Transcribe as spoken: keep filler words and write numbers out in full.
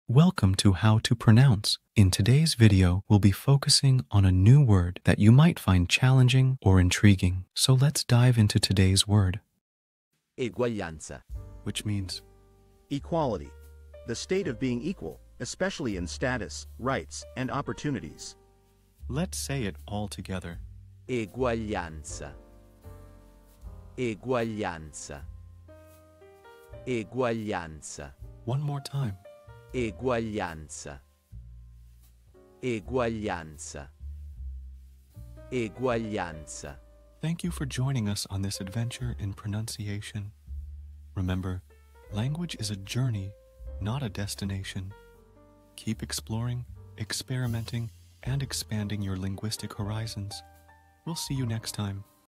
Welcome to How to Pronounce. In today's video, we'll be focusing on a new word that you might find challenging or intriguing. So let's dive into today's word. Eguaglianza. Which means Equality. The state of being equal, especially in status, rights, and opportunities. let's say it all together. Eguaglianza. Eguaglianza. Eguaglianza. One more time. Eguaglianza. Eguaglianza. Eguaglianza. Thank you for joining us on this adventure in pronunciation. Remember, language is a journey, not a destination. Keep exploring, experimenting, and expanding your linguistic horizons. We'll see you next time.